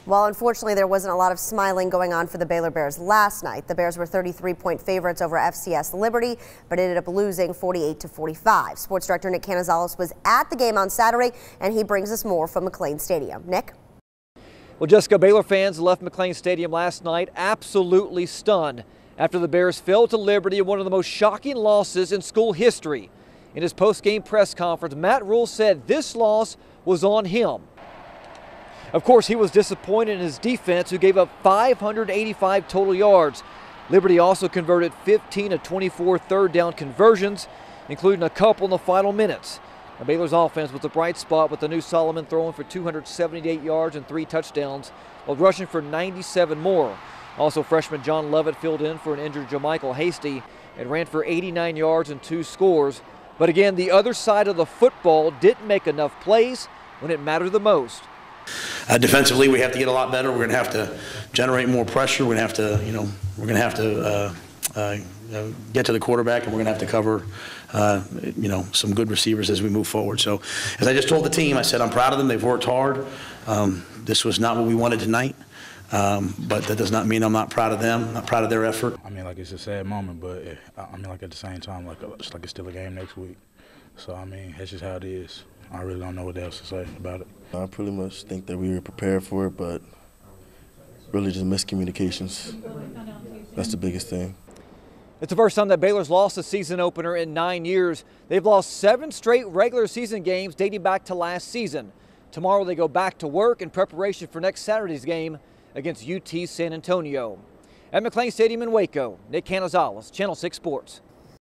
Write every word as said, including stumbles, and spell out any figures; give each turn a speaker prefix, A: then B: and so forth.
A: Well, unfortunately, there wasn't a lot of smiling going on for the Baylor Bears last night. The Bears were thirty-three point favorites over F C S Liberty, but ended up losing forty-eight to forty-five. Sports director Nick Canizales was at the game on Saturday, and he brings us more from McLean Stadium. Nick?
B: Well, Jessica, Baylor fans left McLean Stadium last night absolutely stunned after the Bears fell to Liberty in one of the most shocking losses in school history. In his post-game press conference, Matt Rule said this loss was on him. Of course, he was disappointed in his defense, who gave up five hundred eighty-five total yards. Liberty also converted fifteen of twenty-four third down conversions, including a couple in the final minutes. Now, Baylor's offense was a bright spot, with the new Solomon throwing for two hundred seventy-eight yards and three touchdowns, while rushing for ninety-seven more. Also, freshman John Lovett filled in for an injured JaMycal Hasty and ran for eighty-nine yards and two scores. But again, the other side of the football didn't make enough plays when it mattered the most.
C: Uh, defensively, we have to get a lot better. We're going to have to generate more pressure. We're going to have to, you know, we're going to have to uh, uh, get to the quarterback, and we're going to have to cover, uh, you know, some good receivers as we move forward. So, as I just told the team, I said I'm proud of them. They've worked hard. Um, this was not what we wanted tonight, um, but that does not mean I'm not proud of them. Not proud of their effort.
D: I mean, like, it's a sad moment, but it, I mean, like, at the same time, like, it's like it's still a game next week. So, I mean, that's just how it is. I really don't know what else to say about it.
E: I pretty much think that we were prepared for it, but really just miscommunications. That's the biggest thing.
B: It's the first time that Baylor's lost a season opener in nine years. They've lost seven straight regular season games dating back to last season. Tomorrow they go back to work in preparation for next Saturday's game against U T San Antonio. At McLean Stadium in Waco, Nick Canizales, Channel six Sports.